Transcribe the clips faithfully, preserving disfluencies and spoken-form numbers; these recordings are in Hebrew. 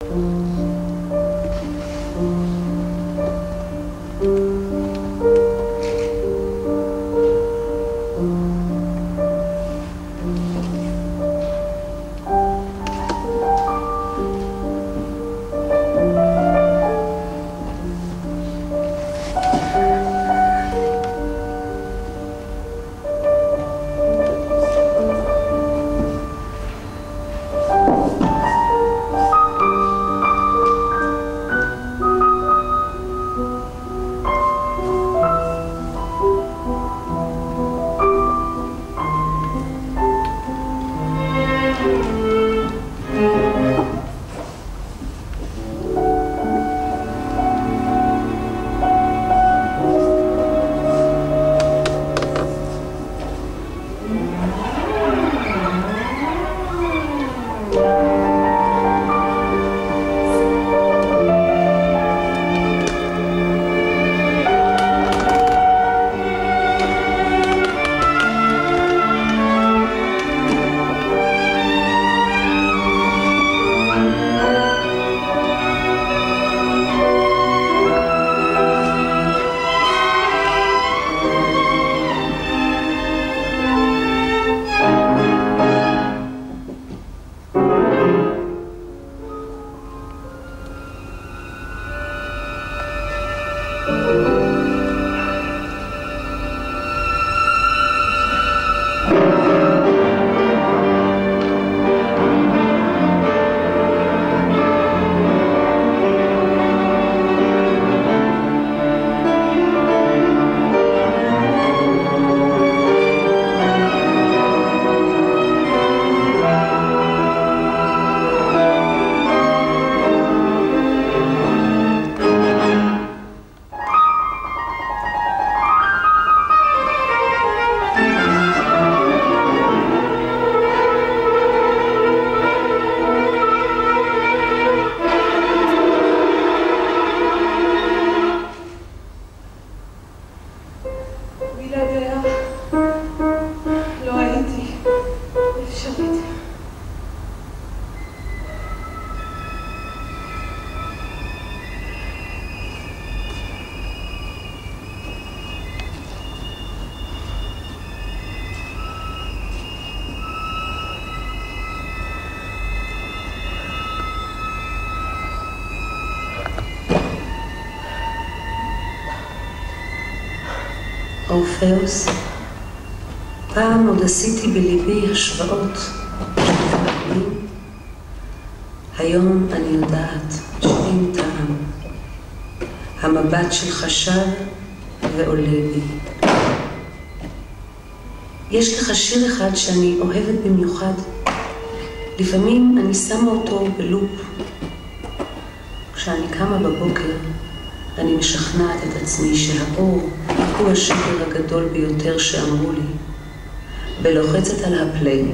אורפאוס, פעם עוד עשיתי בליבי השוואות לפעמים, היום אני יודעת שאין טעם. המבט שלך שב ועולה בי. יש לך שיר אחד שאני אוהבת במיוחד. לפעמים אני שמה אותו בלופ. כשאני קמה בבוקר, אני משכנעת את עצמי שהאור הוא השקר הגדול ביותר שאמרו לי, ולוחצת על הפליי.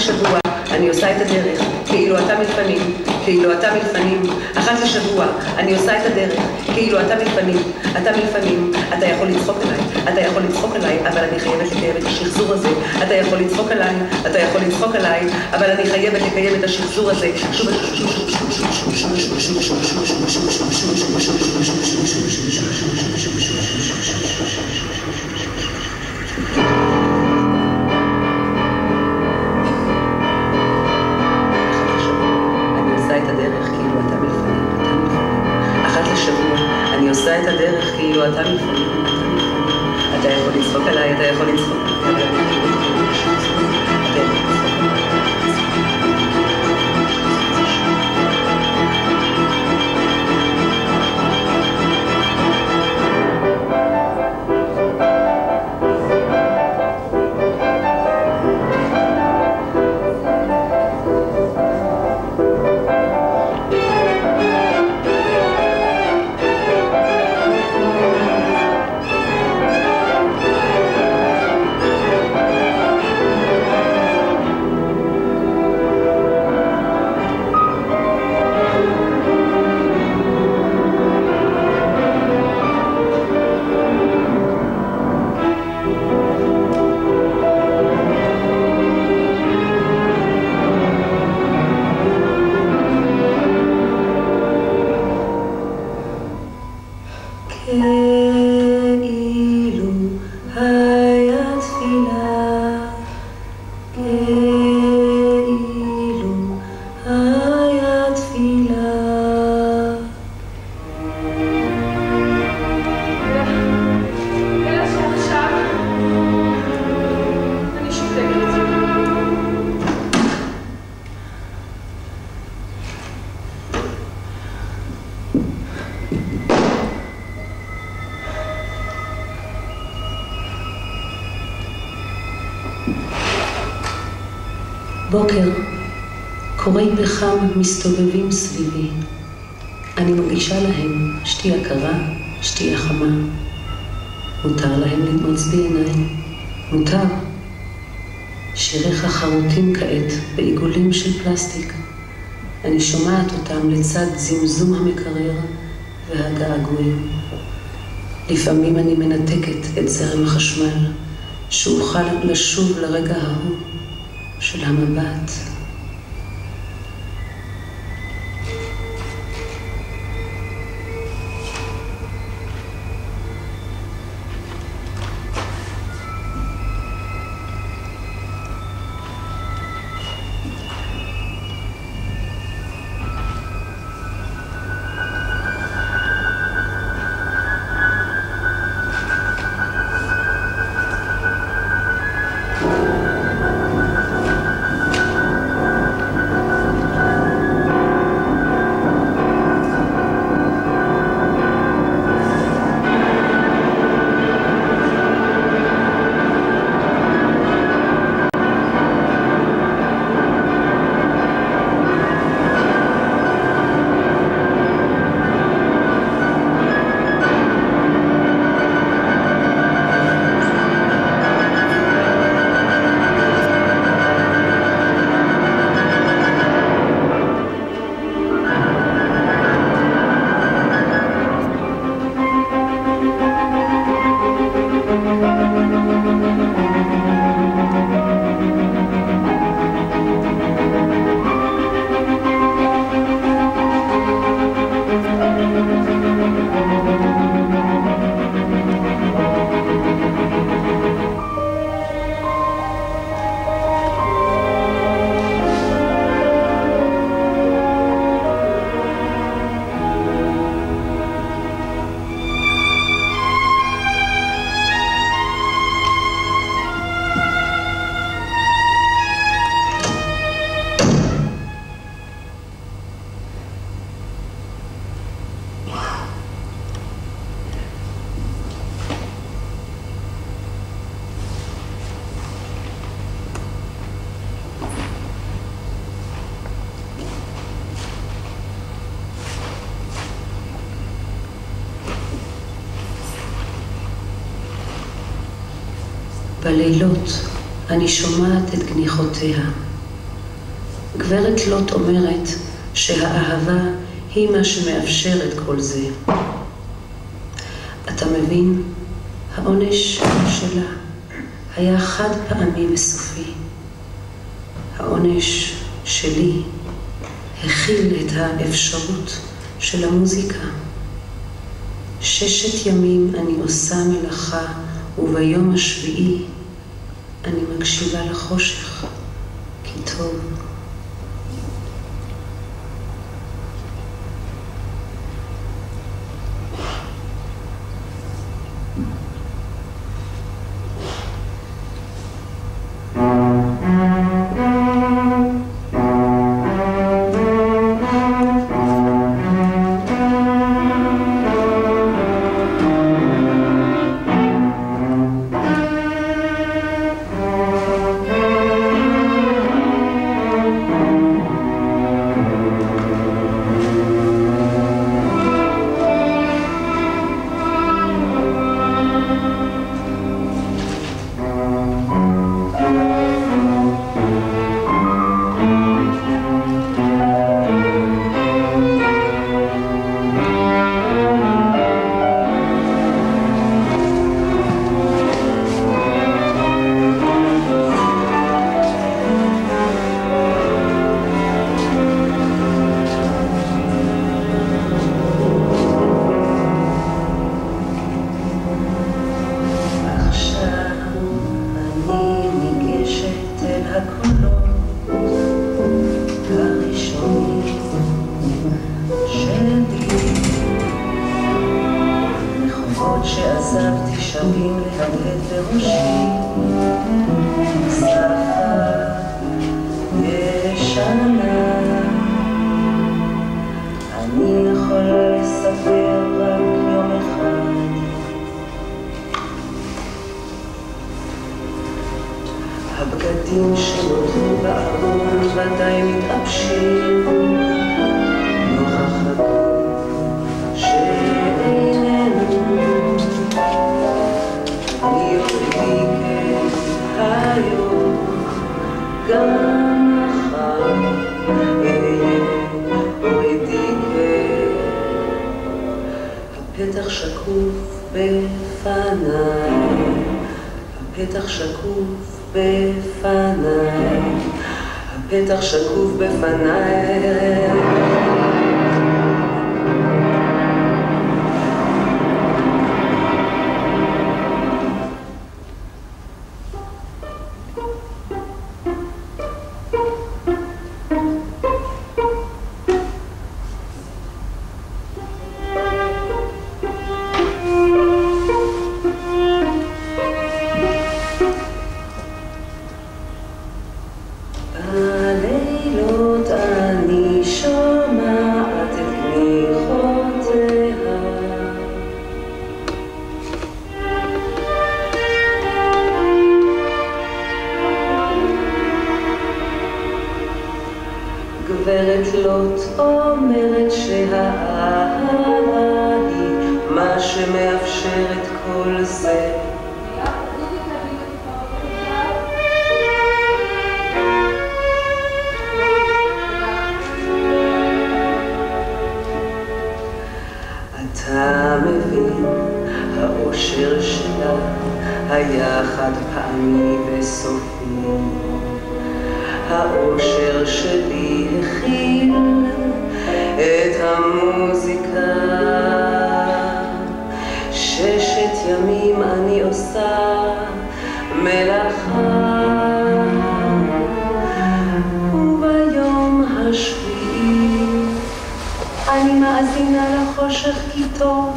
לשבוע אני עושה את הדרך, כאילו אתה מלפנים, כאילו אתה מלפנים. אחת לשבוע אני עושה את הדרך, כאילו אתה מלפנים, אתה מלפנים. אתה יכול לצחוק עליי, אתה יכול לצחוק עליי, אבל אני חייבת לקיים את השחזור הזה. אתה יכול לצחוק עליי, אתה יכול לצחוק עליי, אבל אני חייבת לקיים את השחזור הזה. שוב אני עושה את הדרך כאילו אתה מלפנים, אתה יכול לצחוק עליי, אתה יכול לצחוק עליי, בוקר, קורי פחם מסתובבים סביבי. אני מרגישה להם שתייה קרה, שתייה חמה. מותר להם לנעוץ בעיניים. מותר. שיריך חרוטים כעת בעיגולים של פלסטיק. אני שומעת אותם לצד זמזום המקרר והגעגועים. לפעמים אני מנתקת את זרם החשמל, שאוכל לשוב לרגע ההוא של המבט. בלילות אני שומעת את גניחותיה, גברת לוט אומרת שהאהבה היא מה שמאפשר את כל זה. אתה מבין? העונש שלה היה חד פעמי וסופי. העונש שלי הכיל את האפשרות של המוזיקה. ששת ימים אני עושה מלאכה, וביום השביעי אני מקשיבה לחושך, כי טוב. הבגדים שנותרו בארון ודאי מתאפשים נוכח הגוף שאיננו אני יורדי כהיום גם מחר אהיה יורדי הפתח שקוף בפניי הפתח שקוף בפניי, הפתח שקוף בפניי. גברת לוט אומרת שהאהבה היא מה שמאפשר את כל זה. אתה מבין, האושר שלה היה חד פעמי וסופי. האושר שלי הכיל את המוזיקה. ששת ימים אני עושה מלאכה, וביום השביעי אני מאזינה לחושך כי טוב.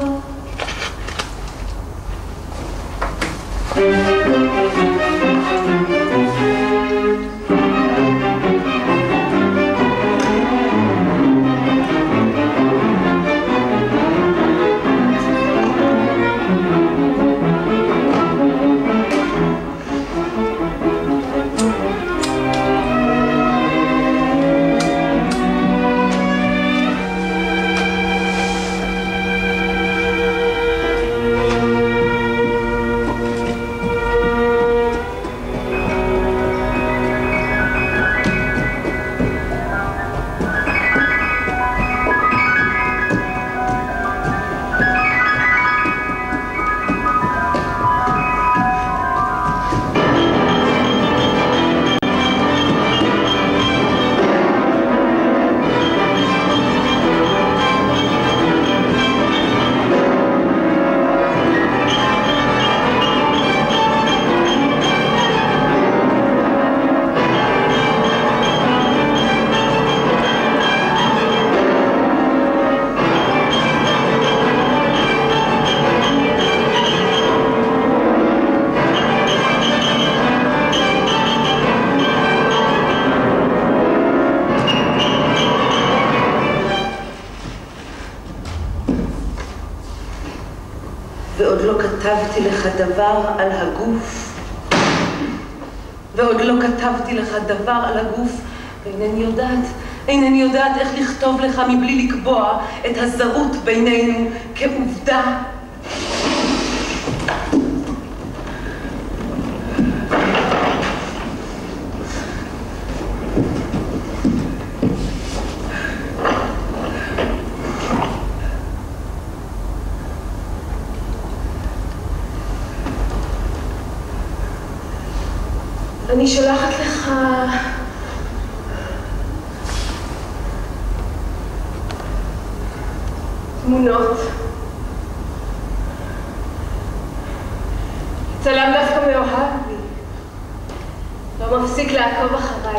כתבתי לך דבר על הגוף, ועוד לא כתבתי לך דבר על הגוף, ואינני יודעת, אינני יודעת איך לכתוב לך מבלי לקבוע את הזרות בינינו כעובדה. אני שולחת לך תמונות. צלם דווקא מאוהב בי. לא מפסיק לעקוב אחריי.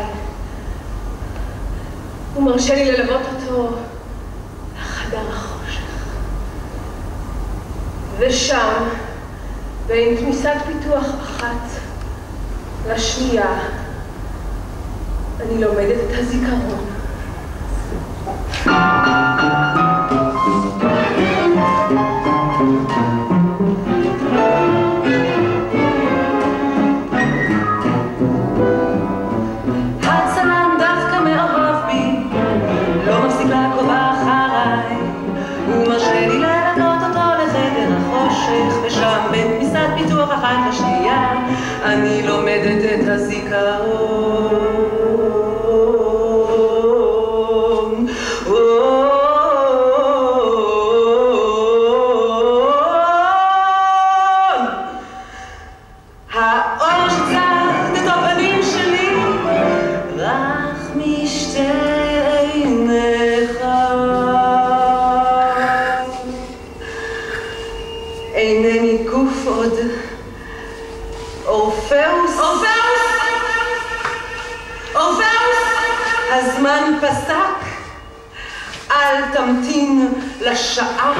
הוא מרשה לי ללוות אותו לחדר החושך. ושם, בין כניסת פיתוח אחת לשנייה, אני לומדת את הזיכרון. הצלם דווקא מאוהב בי, לא מפסיק לעקוב אחריי. הוא מרשה לי ללוות אותו לחדר החושך, ושם בין כניסת פיתוח אחת לשנייה, אני לומדת את הזיכרון. האור שצד את הפנים שלי, רך משתי עיניך. אינני גוף עוד, אורפאוס, אורפאוס, אורפאוס, הזמן פסק, אל תמתין לשעה.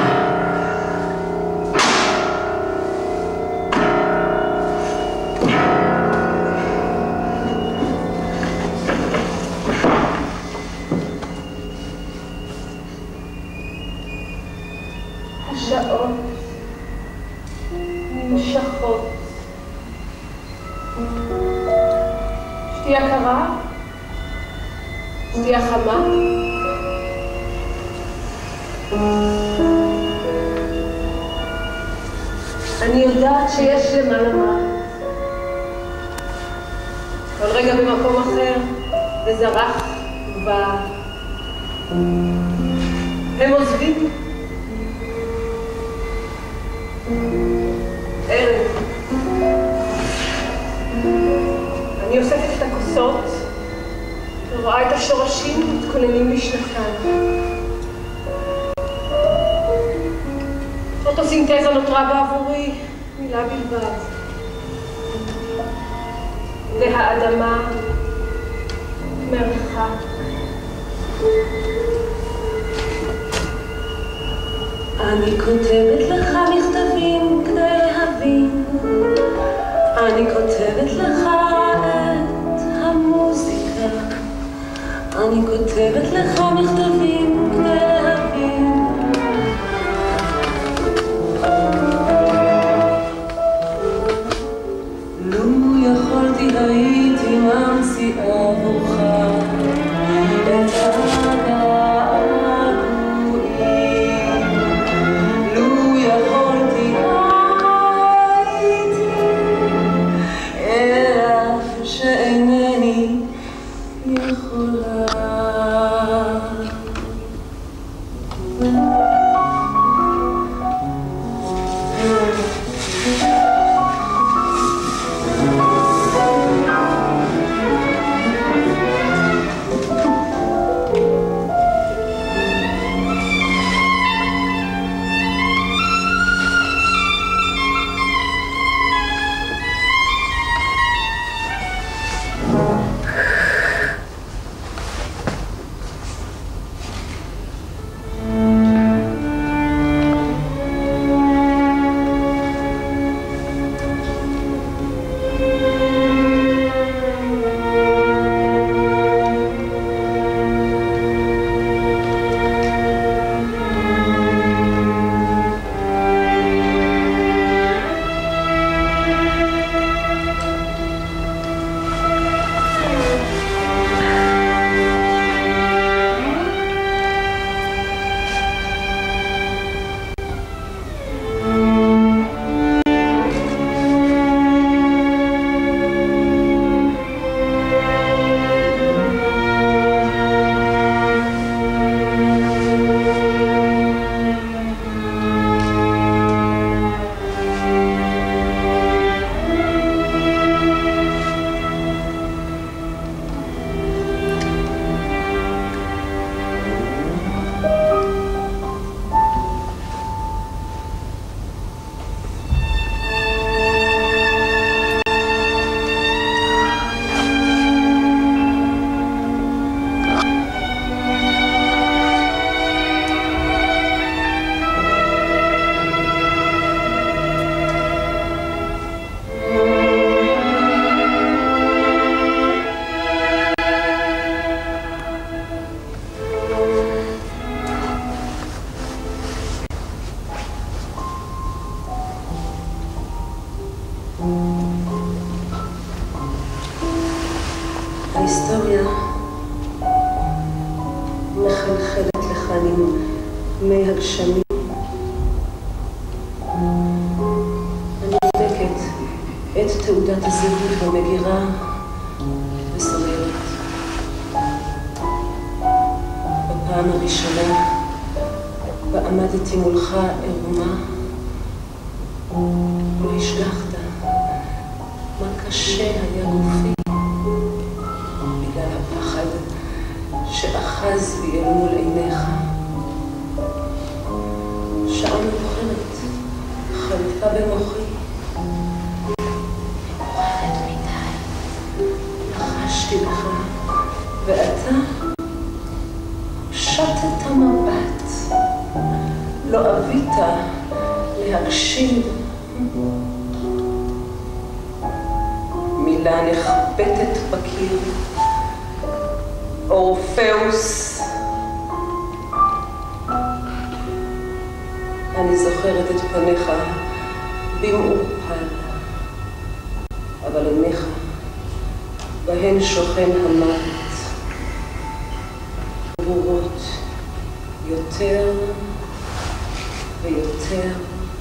השעות נמשכות. שתייה קרה, שתייה חמה. אני יודעת שיש למעלה מה. כל רגע במקום אחר, וזרח ובא. הם עוזבים. ערב. אני אוספת את הכוסות ורואה את השורשים מתכוננים לשנתן. פוטוסינתזה נותרה בעבורי מילה בלבד. והאדמה מרחק. אני כותבת לך מכתבים כדי להבין. אני כותבת לך את המוזיקה. אני כותבת לך מכתבים כדי להבין. לו יכולתי הייתי ממציאה עבורך את הגעגועים. לו יכולתי הייתי, אלא שאינני יכולה. ההיסטוריה מחלחלת לכאן עם מי הגשמים. אני בודקת את תעודת הזהות במגירה וסוררת. בפעם הראשונה ועמדתי מולך עירומה, לא השגחת מה קשה היה גופי בגלל הפחד שאחז בי אל מול עיניך. שעה מאוחרת חלפה במוחי, מאוחרת מדי, לחשתי לך ואתה שטת מבט, לא אבית להקשיב. מילה נחבטת בקיר, אורפאוס. אני זוכרת את פניך במעורפל, אבל עיניך בהן שוכן המוות, ברורות יותר ויותר.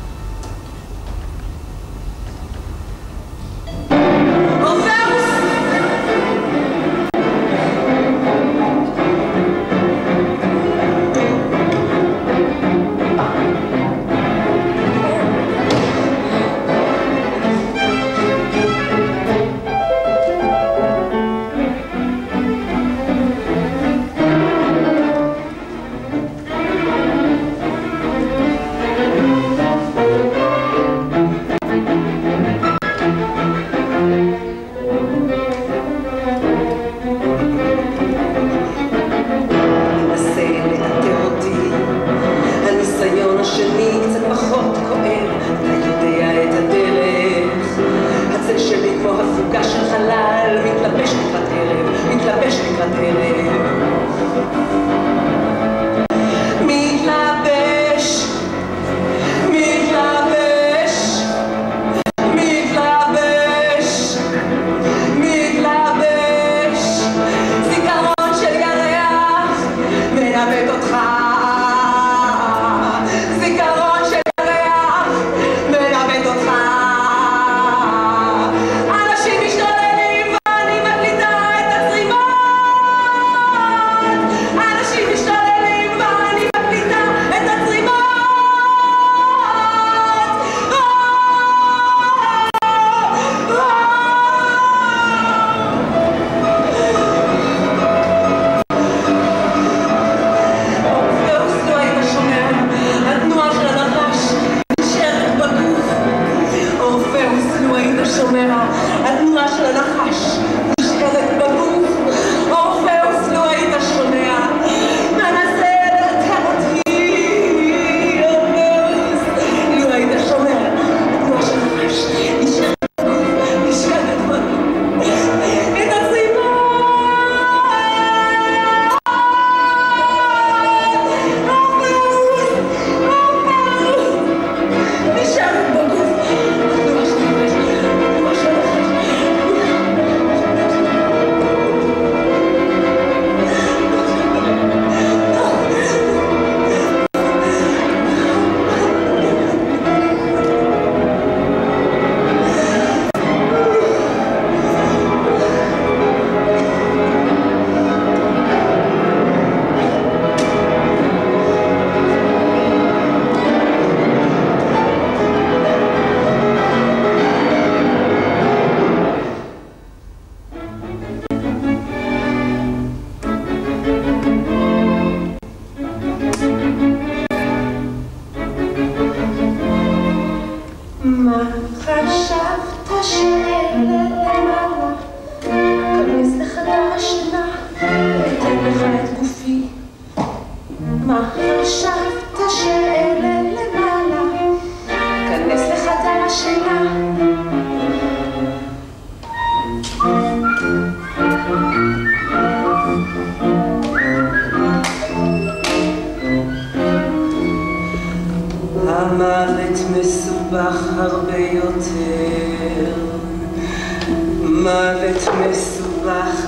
המוות מסובך הרבה יותר, מוות מסובך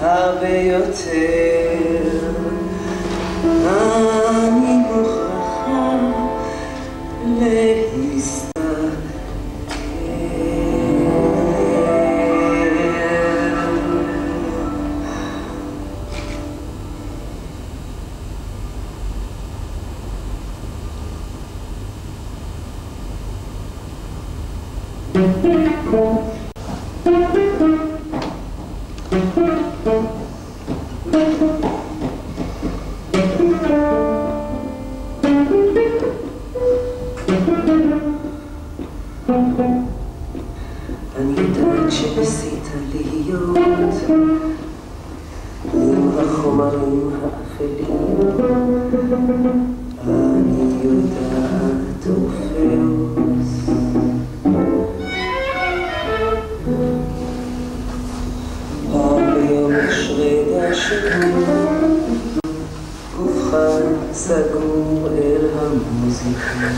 הרבה יותר. אני מוכרחה להסתכל. אני יודעת שניסית להיות עם החומרים האפלים. אני יודעת אורפאוס. פעם ביום יש רגע שקור, גופך סגור אל המוזיקה.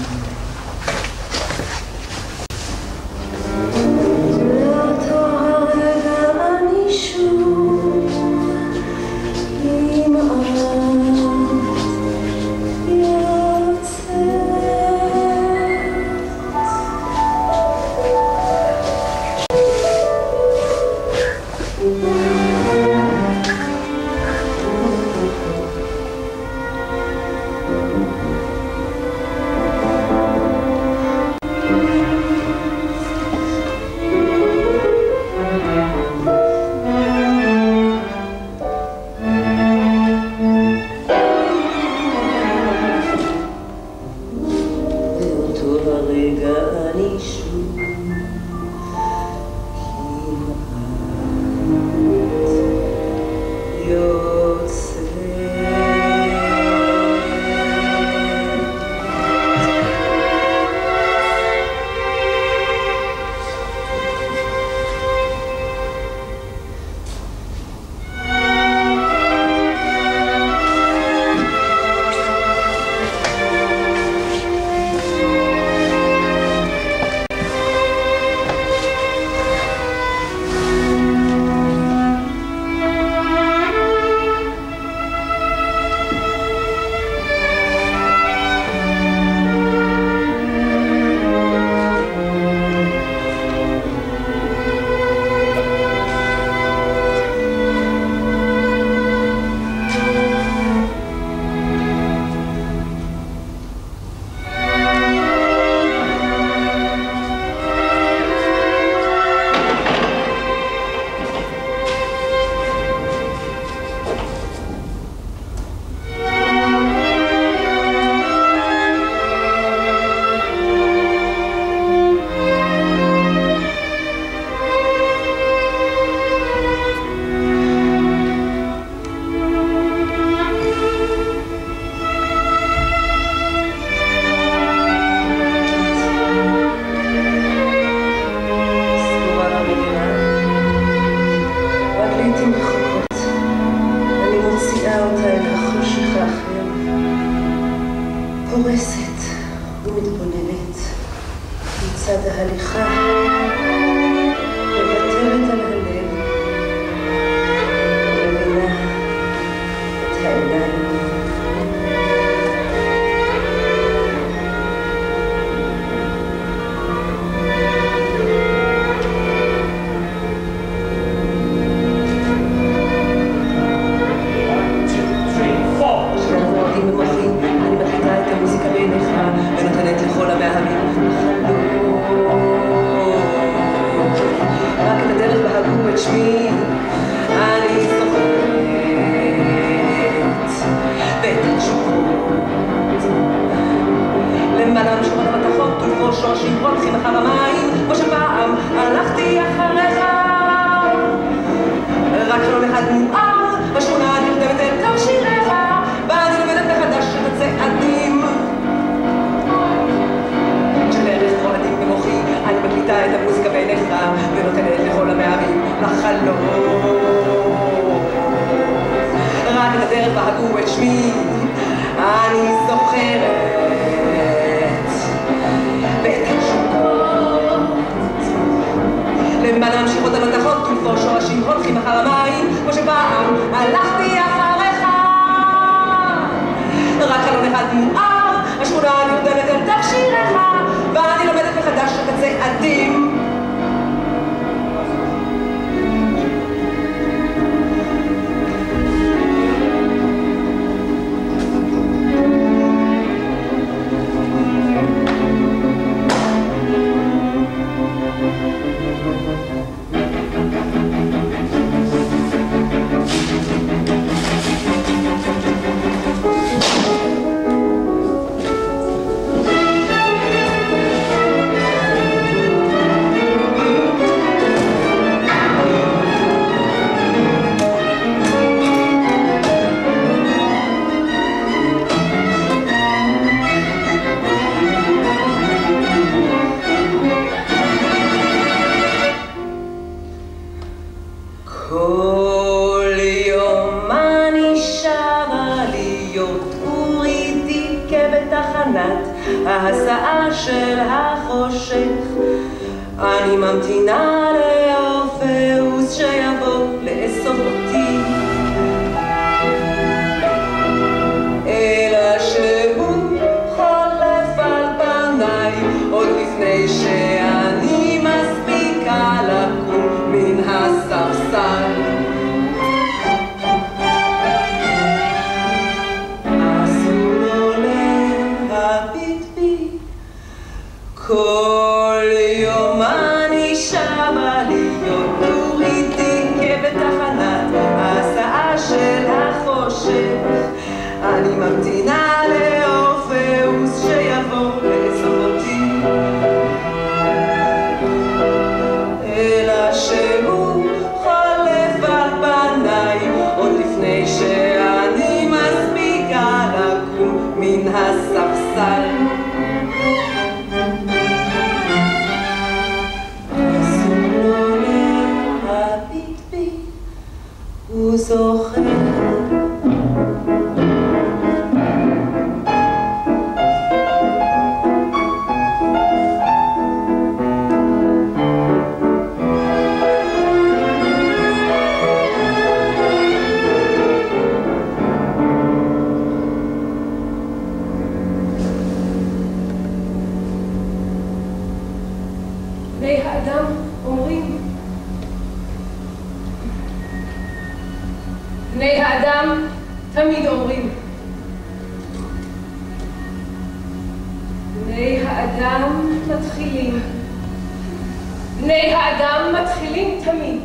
למען להמשיך אותם לתחות ולפור שורשים הולכים אחר המים כמו שפעם הצעדים. ההסעה של החושך, אני ממתינה לאורפאוס שיבוא לאסוף אותי, אלא שהוא חולף על פניי עוד לפני שאני מספיקה לקום מן הספסל. כל יום אני שבה להיות דוריתי כבתחנת ההסעה של החושך, אני ממתינה לאורפאוס שיבוא לאסוף אותי, אלא שהוא חולף על פניי עוד לפני שאני מספיקה לקום מן הספסל. הוא זוכר בני האדם אומרים, בני האדם תמיד אומרים, בני האדם מתחילים, בני האדם מתחילים תמיד.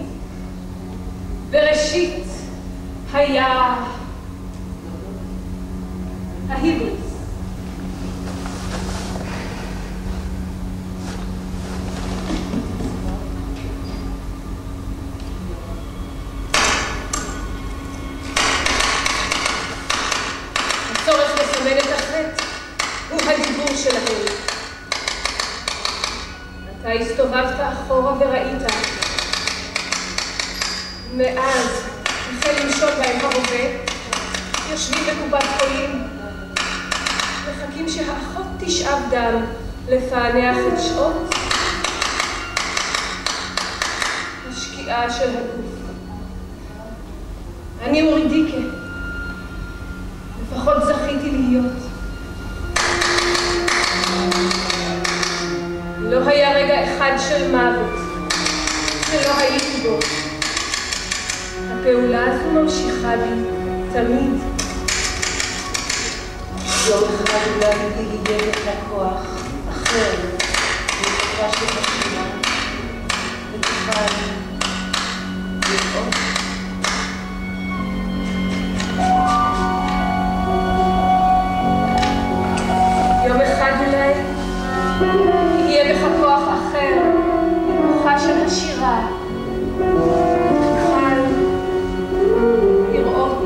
בראשית היה ההיבריס. הצורך לסמן את החטא הוא הדיבור שלהם. אתה הסתובבת אחורה וראית. מאז החל למשול בהם הרובה, יושבים בקופת חולים, מחכים שהאחות תשאב דם לפענח את שעות השקיעה של הגוף. אני אורידיקה. לפחות זכיתי להיות. לא היה רגע אחד של מוות שלא הייתי בו. הפעולה הזו ממשיכה בי תמיד. יום אחד אולי תהיה לך כוח אחר מתוכה של חשיבה ותוכל לראות. יום אחד אולי יהיה בך כוח אחר, כוחה של השירה. תוכל לראות.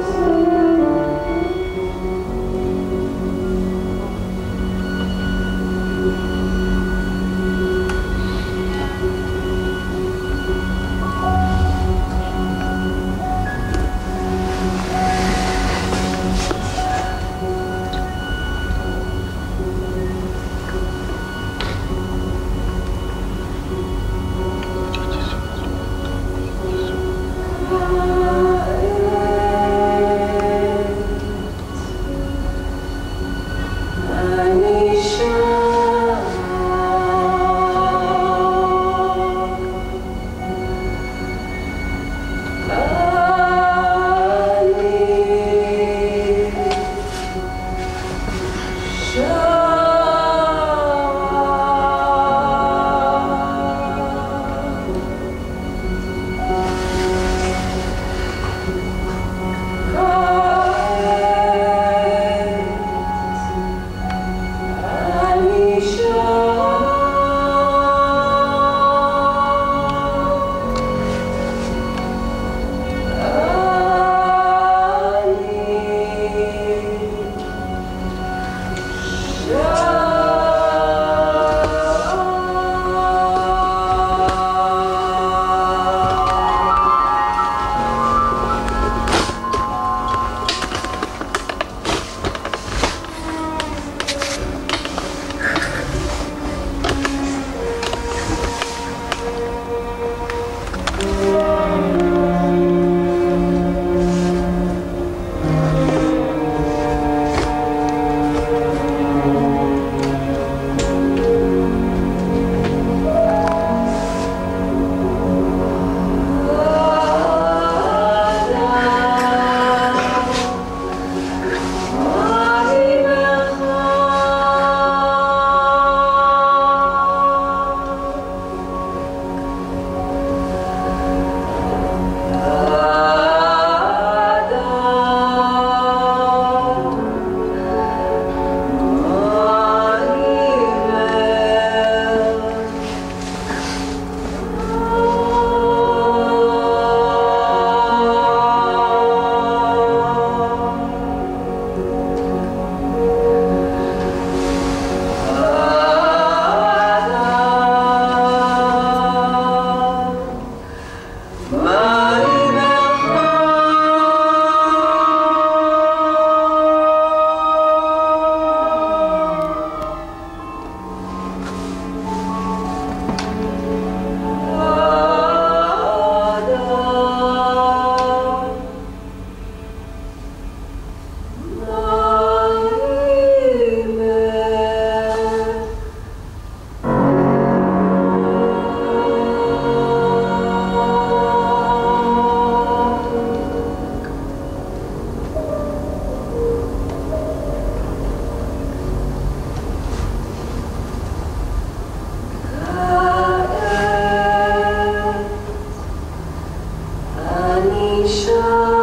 שם